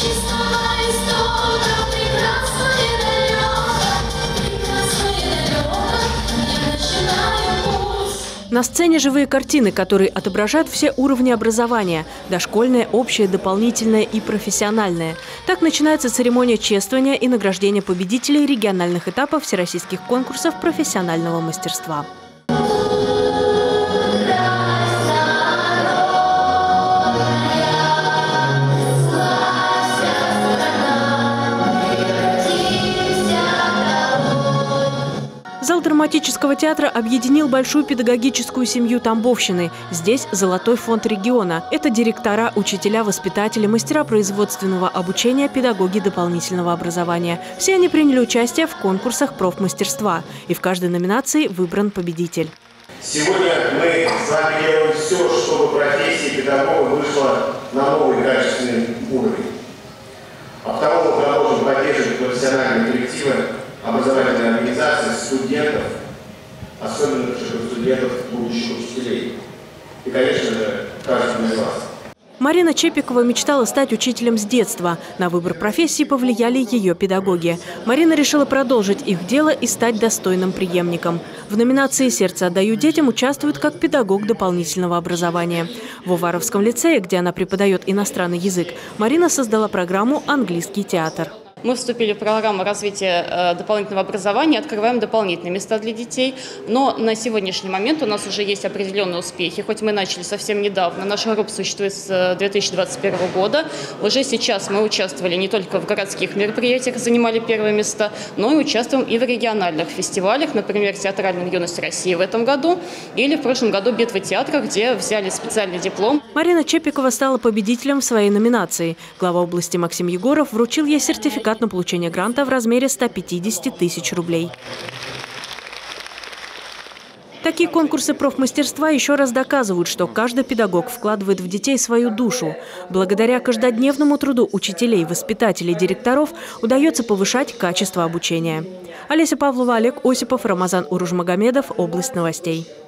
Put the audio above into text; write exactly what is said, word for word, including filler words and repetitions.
На сцене живые картины, которые отображают все уровни образования – дошкольное, общее, дополнительное и профессиональное. Так начинается церемония чествования и награждения победителей региональных этапов всероссийских конкурсов профессионального мастерства. Зал драматического театра объединил большую педагогическую семью Тамбовщины. Здесь золотой фонд региона. Это директора, учителя, воспитатели, мастера производственного обучения, педагоги дополнительного образования. Все они приняли участие в конкурсах профмастерства. И в каждой номинации выбран победитель. Сегодня мы с вами делаем все, чтобы профессия педагога вышла на новый качественный уровень. А потому мы продолжим поддерживать профессиональные коллективы, образовательные организации, студентов, особенно студентов, будущих учителей. И, конечно же, каждого из вас. Марина Чепикова мечтала стать учителем с детства. На выбор профессии повлияли ее педагоги. Марина решила продолжить их дело и стать достойным преемником. В номинации «Сердце отдаю детям» участвует как педагог дополнительного образования. В Уваровском лицее, где она преподает иностранный язык, Марина создала программу «Английский театр». Мы вступили в программу развития дополнительного образования, открываем дополнительные места для детей. Но на сегодняшний момент у нас уже есть определенные успехи. Хоть мы начали совсем недавно, наша группа существует с две тысячи двадцать первого года. Уже сейчас мы участвовали не только в городских мероприятиях, занимали первые места, но и участвуем и в региональных фестивалях, например, «Театральная юность России» в этом году, или в прошлом году «Битва театра», где взяли специальный диплом. Марина Чепикова стала победителем в своей номинации. Глава области Максим Егоров вручил ей сертификат на получение гранта в размере ста пятидесяти тысяч рублей. Такие конкурсы профмастерства еще раз доказывают, что каждый педагог вкладывает в детей свою душу. Благодаря каждодневному труду учителей, воспитателей, директоров удается повышать качество обучения. Олеся Павлова, Олег Осипов, Рамазан Уружмагомедов. Область новостей.